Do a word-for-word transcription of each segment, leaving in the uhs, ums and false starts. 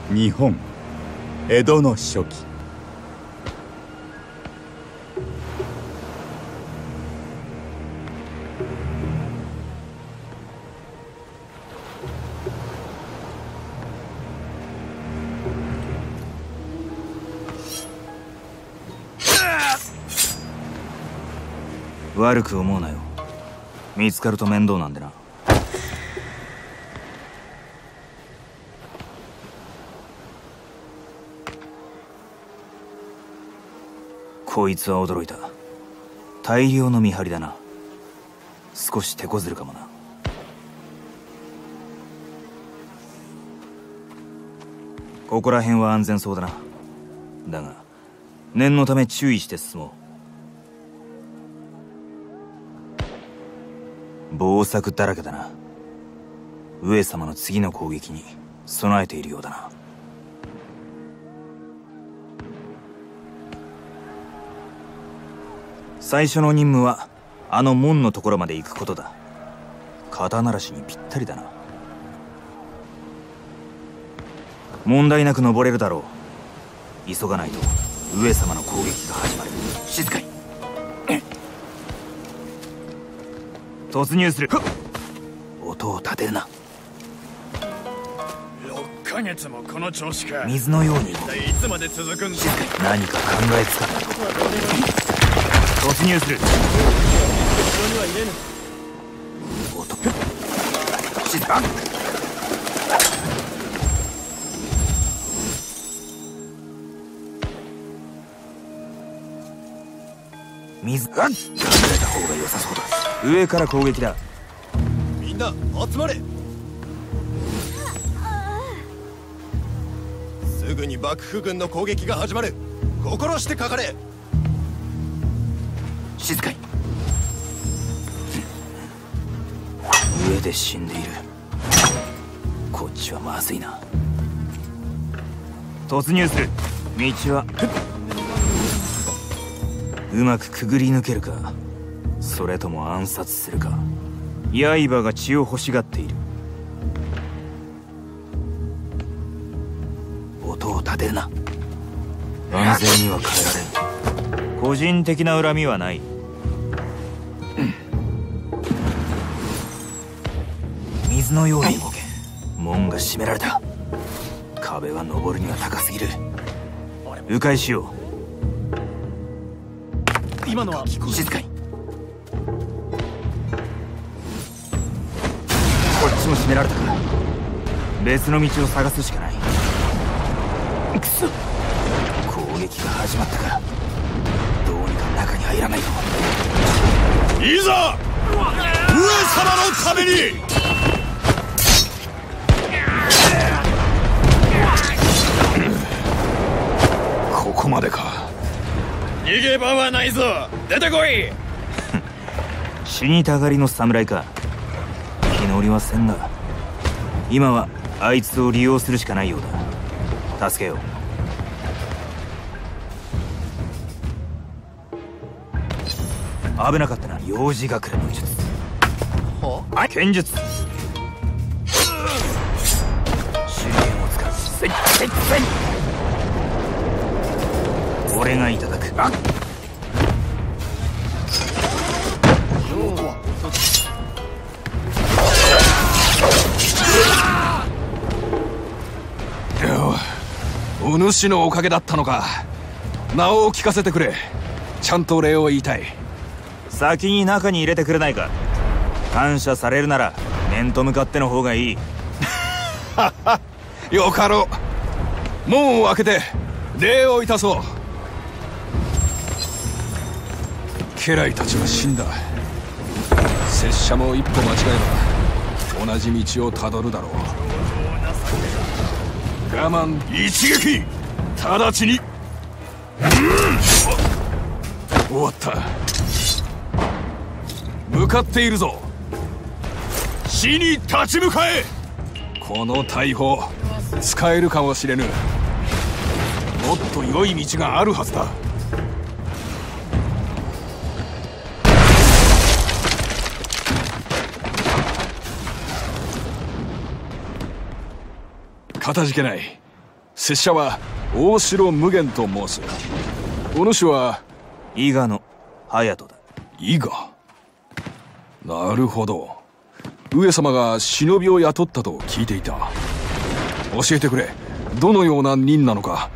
日本江戸の初期、 悪く思うなよ。見つかると面倒なんでな。こいつは驚いた。大量の見張りだな。少し手こずるかもな。ここら辺は安全そうだな。だが念のため注意して進もう。謀策だらけだな。上様の次の攻撃に備えているようだな。最初の任務はあの門のところまで行くことだ。肩慣らしにぴったりだな。問題なく登れるだろう。急がないと上様の攻撃が始まる。静かに。突入する。音を立てるな。 ろっかげつもこの調子か。 水のように。 一体いつまで続くんだ。 何か考えつかない。突入する。後ろには入れぬ。音。静か。水が考えた方が良さそうだ。上から攻撃だ。 みんな集まれ。すぐに幕府軍の攻撃が始まる。心してかかれ。 静かに。上で死んでいる。こっちはまずいな。突入する。道はうまくくぐり抜けるか、それとも暗殺するか。刃が血を欲しがっている。音を立てるな。安全には変えられん。個人的な恨みはない。水のように動け。門が閉められた。壁は登るには高すぎる。迂回しよう。 今のは静かに。こっちも閉められたか。別の道を探すしかない。くそ、攻撃が始まったか。どうにか中に入らないと。 いざ上様のために。 ここまでか。 逃げ場はないぞ。出てこい。 死にたがりの侍か。気乗りはせんが、今はあいつを利用するしかないようだ。助けよう。危なかったな。幼児隠れの術。は剣術。手裏剣を使う。せいせいせい。俺がいただく。あっ、 お主のおかげだったのか。名を聞かせてくれ。ちゃんと礼を言いたい。 先に中に入れてくれないか。感謝されるなら面と向かっての方がいい。 ははよかろう。門を開けて礼をいたそう。家来たちは死んだ。拙者も一歩間違えば同じ道をたどるだろう。我慢一撃直ちに、うん、終わった。向かっているぞ。死に立ち向かえ。この大砲使えるかもしれぬ。もっと良い道があるはずだ。かたじけない。 拙者は大城無限と申す。お主は伊賀の隼人だ。 伊賀。なるほど。上様が忍びを雇ったと聞いていた。教えてくれ。どのような任なのか。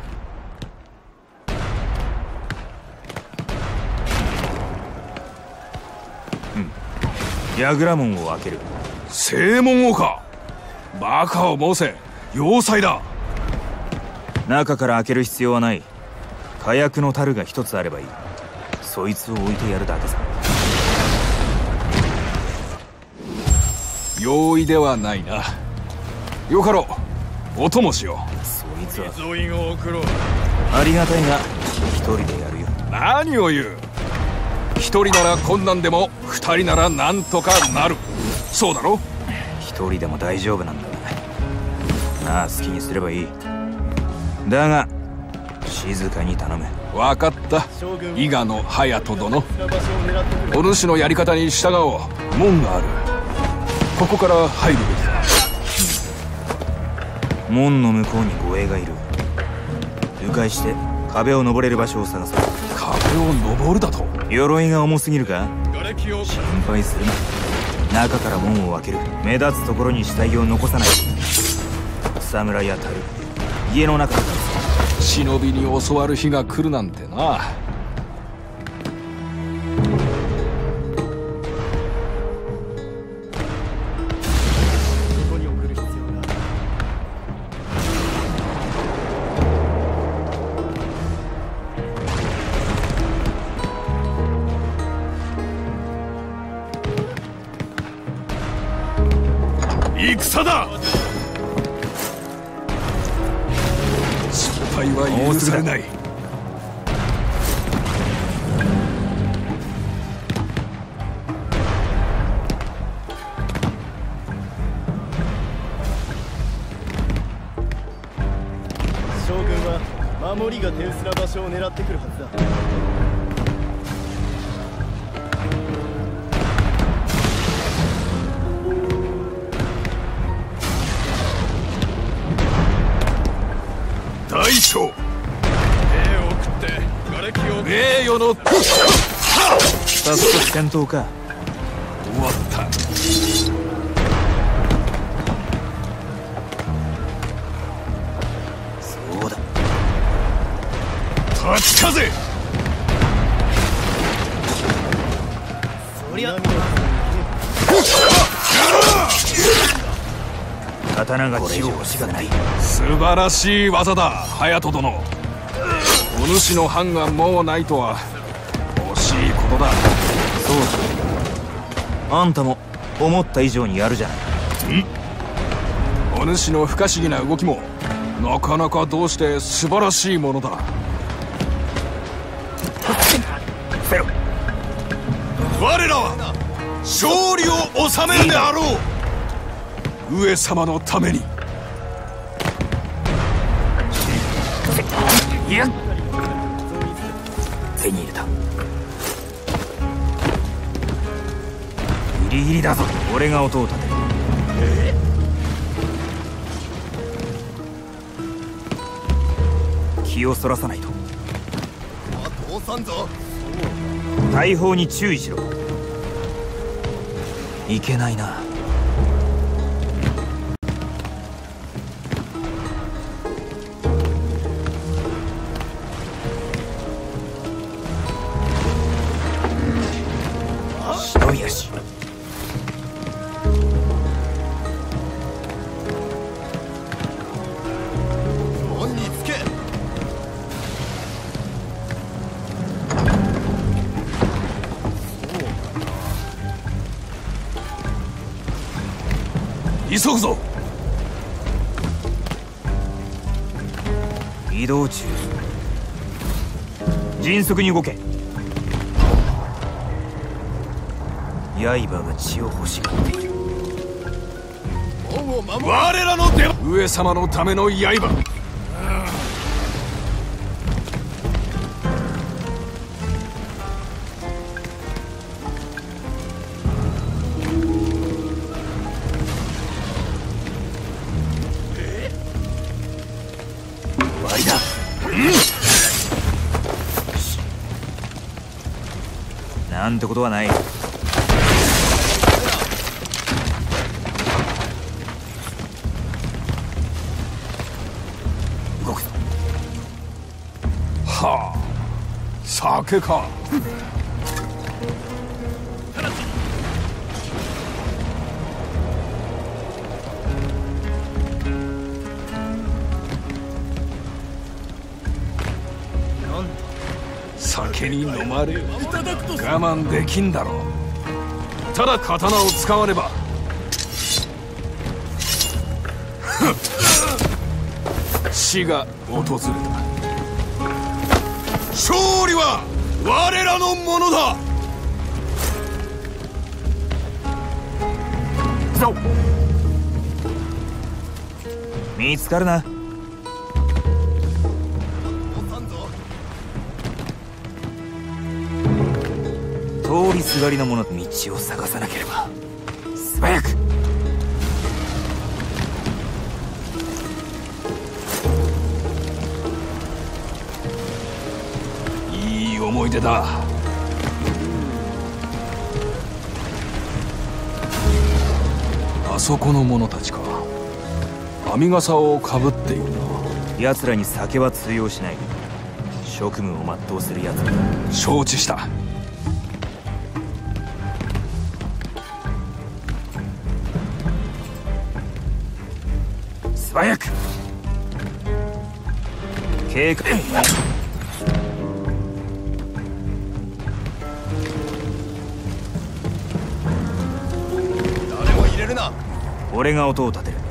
うん。櫓門を開ける。 正門をか。バカを申せ。要塞だ。 中から開ける必要はない。火薬の樽が一つあればいい。そいつを置いてやるだけさ。 容易ではないな。よかろう。お供しよう。 そいつは沿いを送ろう。 ありがたいが一人でやるよ。 何を言う。一人なら困難でも二人ならなんとかなる。そうだろ。 一人でも大丈夫なんだがなあ、好きにすればいい。だが静かに頼む。 分かった。伊賀の隼人殿、お主のやり方に従おう。門がある。ここから入るべきだ。 門の向こうに護衛がいる。迂回して壁を登れる場所を探そう。 壁を登るだと。 鎧が重すぎるか。心配するな。中から門を開ける。目立つところに死体を残さない。草むらや樽、家の中から忍びに襲わる日が来るなんてな。 戦だ。 失敗は許されない。 将軍は守りが手薄な場所を狙ってくるはずだ。 大将、 兵を送って瓦礫を。 名誉の早速戦闘か。 終わった。 そうだ。 立ち風。 そりゃ刀が血を欲しがない。 素晴らしい技だ、隼人殿。お主の藩がもうないとは惜しいことだ。 そうだ。あんたも思った以上にやるじゃない。 ん？お主の不可思議な動きもなかなかどうして素晴らしいものだ。 せろ。 我らは勝利を収めるであろう。 上様のために。 いや、手に入れた。ギリギリだぞ。俺が音を立てる。気をそらさないと。 通さんぞ。 大砲に注意しろ。いけないな。忍び足。 門につけ。 急ぐぞ。 移動中。迅速に動け。刃が血を欲しがっている。 門を守る。 我らの出番。 上様のための刃。 なんてことはない。動くぞ。 はあ、酒か。酒に飲まれ我慢できんだろう。ただ刀を使わねば。死が訪れた。 勝利は我らのものだ。 そう見つかるな。通りすがりの者道を探さなければ。素早く。 いい思い出だ。あそこの者たちか。編み笠をかぶっているな。 奴らに酒は通用しない。職務を全うする奴らだ。 承知した。 素早く。警戒。 誰も入れるな。 俺が音を立てる。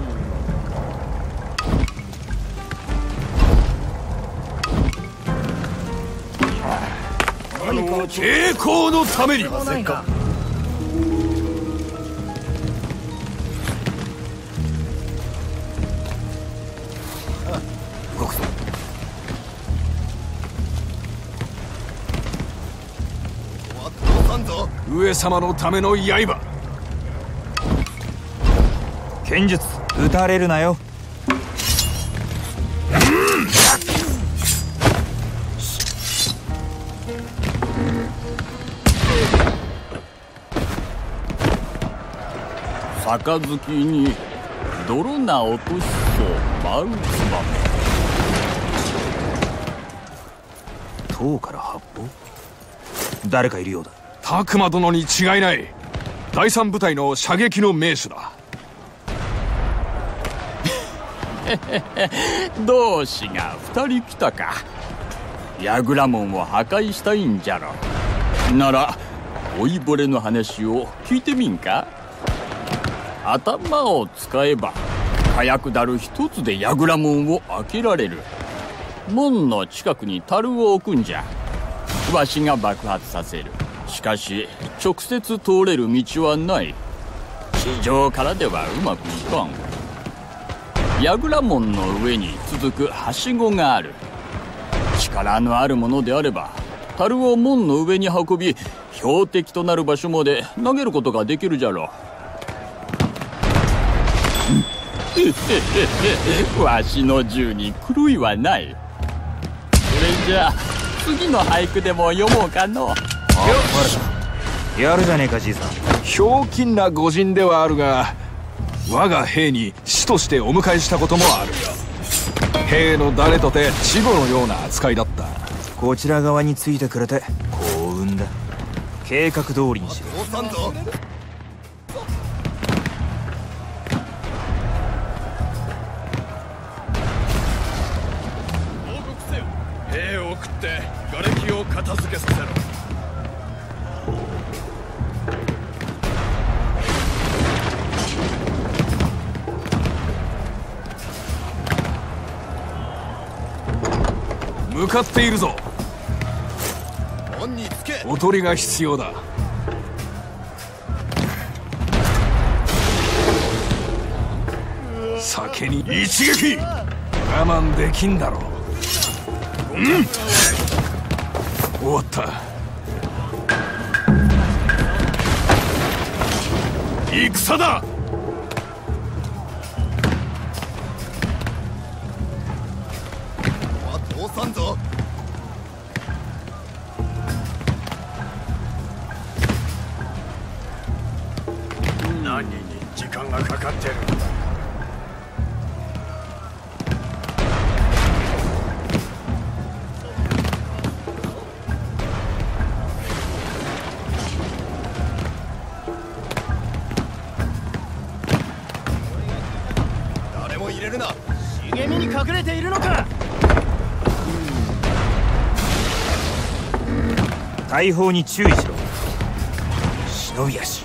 栄光のために。 上様のための刃。 剣術撃たれるなよ。 杯に泥な落としそう舞うツバメ。 塔から発砲。誰かいるようだ。 拓磨殿に違いない。第三部隊の射撃の名手だ。 同志が二人来たか。櫓門を破壊したいんじゃろ。なら老いぼれの話を聞いてみんか。頭を使えば火薬だる一つで櫓門を開けられる。門の近くに樽を置くんじゃ。わしが爆発させる。しかし直接通れる道はない。地上からではうまくいかん。櫓門の上に続くはしごがある。力のあるものであれば樽を門の上に運び、標的となる場所まで投げることができるじゃろう。わしの銃に狂いはない。それじゃあ次の俳句でも読もうかの。 やるじゃねえかじいさん。 ひょうきんな御仁ではあるが、我が兵に師としてお迎えしたこともある。兵の誰とて稚児のような扱いだった。 こちら側についてくれて幸運だ。計画通りにしろ。 兵を送って瓦礫を片付けさせろ。 向かっているぞ。 門につけ。 おとりが必要だ。酒に一撃。 我慢できんだろう。うん、終わった。 戦だ。 前も入れるな。 茂みに隠れているのか。 大砲に注意しろ。忍び足。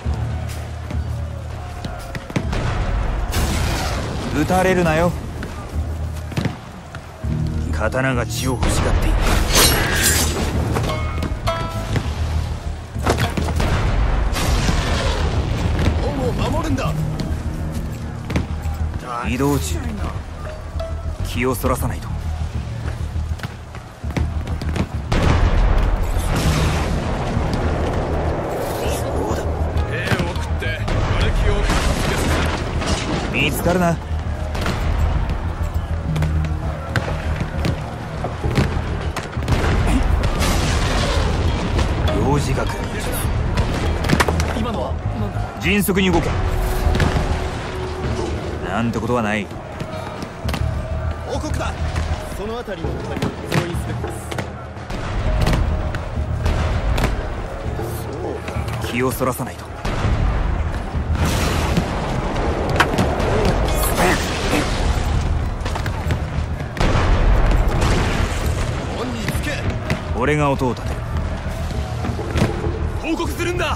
撃たれるなよ。刀が血を欲しがっている。 門を守るんだ。 移動中。気をそらさないと。そうだ。 兵を送って瓦礫を片付けさせる。 見つかるな。幼児学今のはなんだ。 迅速に動け。なんてことはない。 報告だ。 その辺りの係を増員すべきです。 気をそらさないと。 門につけ。 俺が音を立てる。 報告するんだ。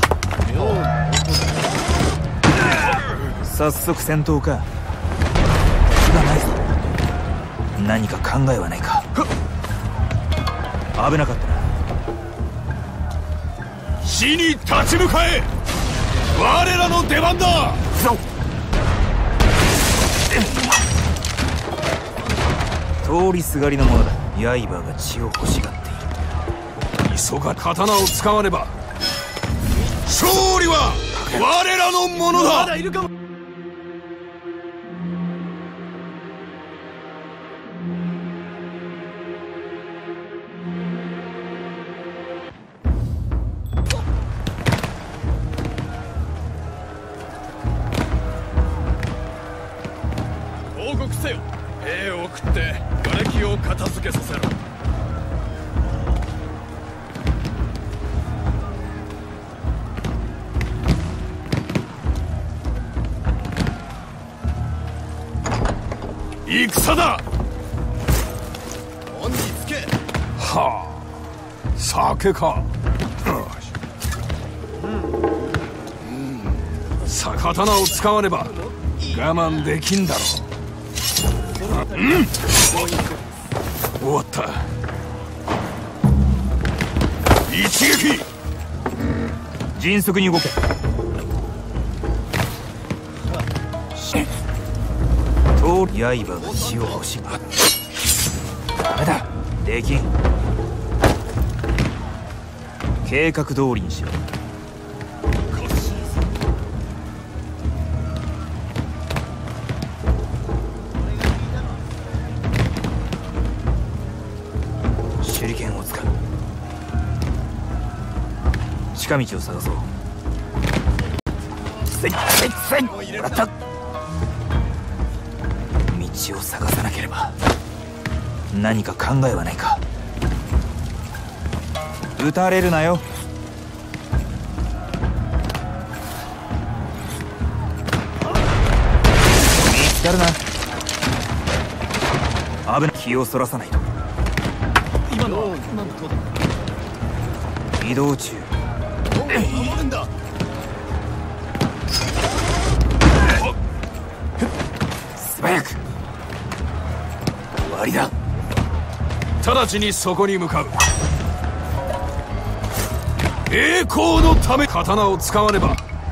早速戦闘か。気がないぞ。何か考えはないか。危なかったな。 死に立ち向かえ。我らの出番だ。 通りすがりのものだ。刃が血を欲しがっている。 急が刀を使わねば。 勝利は我らのものだ。 まだいるかも。 報告せよ。兵を送って瓦礫を片付けさせろ。戦だ。門につけ。 はあ、酒か。さ刀を使わねば我慢できんだろう。うん、終わった。 一撃。 迅速に動け。刃が血を欲しが。ダメだ。できん。計画通りにしろ。手裏剣を使う。近道を探そう。せいせいせい。もらった。道を探さなければ。何か考えはないか。撃たれるなよ。見つかるな。危ない。気をそらさないと。 今のはなんと。 移動中。 門を守るんだ。 素早く。終わりだ。 直ちにそこに向かう。栄光のため刀を使わねば。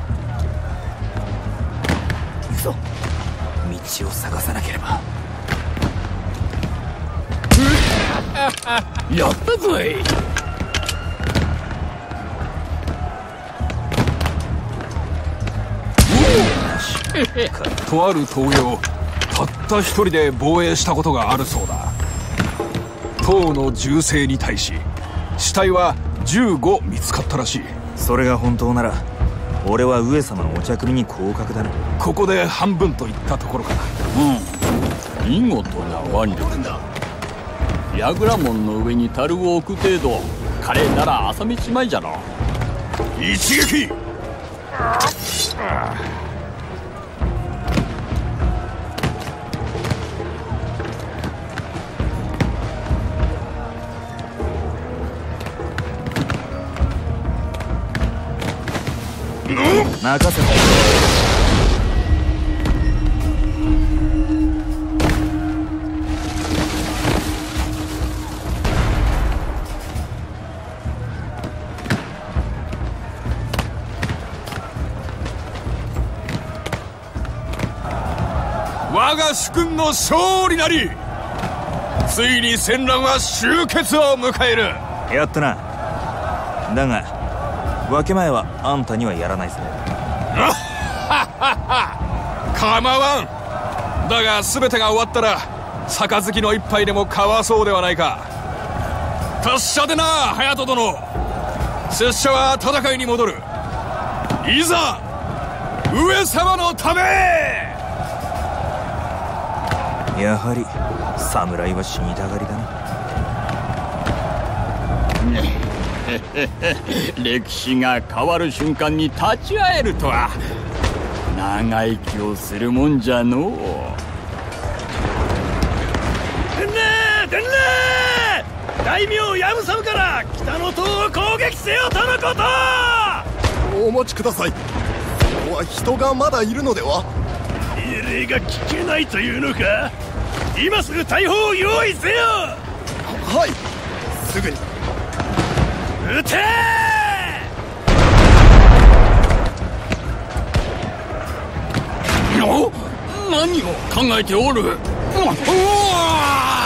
行くぞ。道を探さなければ。 やったぞい。とある峠をたった一人で防衛したことがあるそうだ。唐の銃声に対し死体はじゅうご見つかったらしい。 それが本当なら俺は上様のお茶組に降格だな。 ここで半分といったところかな。 うん、見事な腕力だ。櫓門の上に樽を置く程度、彼なら朝飯前じゃろ。 一撃。 任せて。 我が主君の勝利なり。ついに戦乱は終結を迎える。 やったな。だが分け前はあんたにはやらないぜ。 構わん。だが全てが終わったら杯の一杯でも交わそうではないか。達者でな隼人殿。拙者は戦いに戻る。いざ上様のため。 やはり侍は死にたがりだな。歴史が変わる瞬間に立ち会えるとは長生きをするもんじゃのう。 伝令伝令、大名ヤムサムから北の塔を攻撃せよとのこと。 お待ちください。ここは人がまだいるのでは。 命令が聞けないというのか。今すぐ大砲を用意せよ。 はい、すぐに。 撃てー！何を考えておる。うわ！